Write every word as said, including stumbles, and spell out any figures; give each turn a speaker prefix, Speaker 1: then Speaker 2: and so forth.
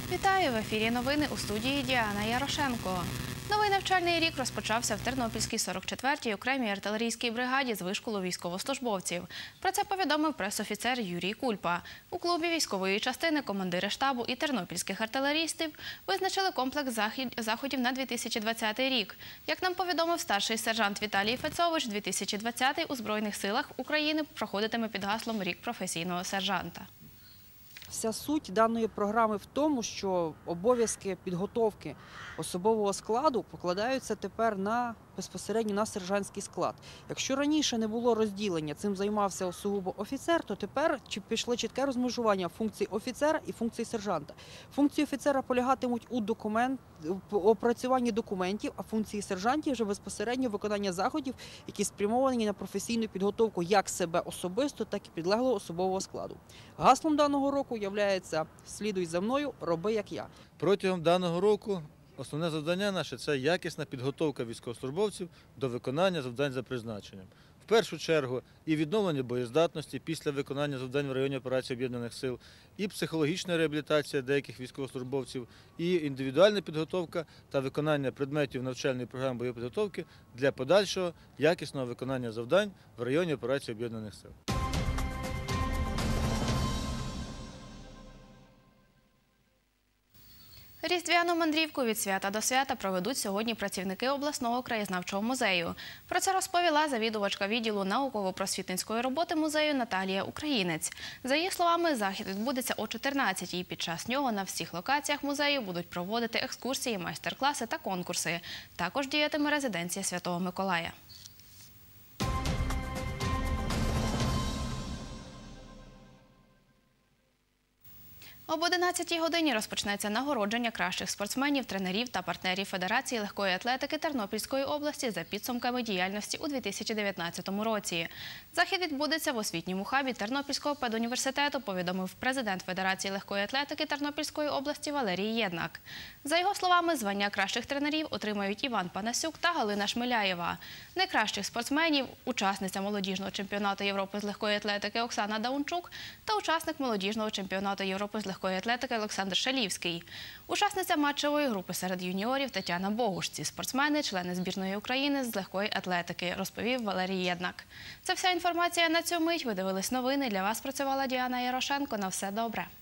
Speaker 1: Вітаю! В ефірі новини, у студії Діана Ярошенко. Новий навчальний рік розпочався в Тернопільській сорок четвертій окремій артилерійській бригаді з вишколу військовослужбовців. Про це повідомив прес-офіцер Юрій Кульпа. У клубі військової частини командири штабу і тернопільських артилерістів визначили комплекс заходів на дві тисячі двадцятий рік. Як нам повідомив старший сержант Віталій Фецович, дві тисячі двадцятий у Збройних силах України проходитиме під гаслом «Рік професійного сержанта».
Speaker 2: Вся суть даної програми в тому, що обов'язки підготовки особового складу покладаються тепер на безпосередньо на сержантський склад. Якщо раніше не було розділення, цим займався сугубо офіцер, то тепер пішло чітке розмежування функцій офіцера і функцій сержанта. Функції офіцера полягатимуть у документ, опрацюванні документів, а функції сержантів вже безпосередньо виконання заходів, які спрямовані на професійну підготовку як себе особисто, так і підлеглого особового складу. Гаслом даного року є «Слідуй за мною, роби як я».
Speaker 3: Протягом даного року основне завдання наше – це якісна підготовка військовослужбовців до виконання завдань за призначенням. В першу чергу і відновлення боєздатності після виконання завдань в районі операції Об'єднаних сил, і психологічна реабілітація деяких військовослужбовців, і індивідуальна підготовка та виконання предметів навчальної програми боєпідготовки для подальшого якісного виконання завдань в районі операції Об'єднаних сил.
Speaker 1: Різдвяну мандрівку від свята до свята проведуть сьогодні працівники обласного краєзнавчого музею. Про це розповіла завідувачка відділу науково-просвітницької роботи музею Наталія Українець. За її словами, захід відбудеться о чотирнадцятій. Під час нього на всіх локаціях музею будуть проводити екскурсії, майстер-класи та конкурси. Також діятиме резиденція Святого Миколая. Об одинадцятій годині розпочнеться нагородження кращих спортсменів, тренерів та партнерів Федерації легкої атлетики Тернопільської області за підсумками діяльності у дві тисячі дев'ятнадцятому році. Захід відбудеться в освітньому хабі Тернопільського педуніверситету, повідомив президент Федерації легкої атлетики Тернопільської області Валерій Єднак. За його словами, звання кращих тренерів отримають Іван Панасюк та Галина Шмиляєва. Найкращих спортсменів – учасниця молодіжного чемпіонату Європи з легкої атлетики Оксана Даунчук та учасник молодіжного чемпіонату Європи з легкої атлетики Олександр Шалівський. Учасниця матчевої групи серед юніорів Тетяна Богуш. Ці спортсмени – члени збірної України з легкої атлетики, розповів Валерій Єднак. Це вся інформація на цю мить. Ви дивились новини. Для вас працювала Діана Ярошенко. На все добре.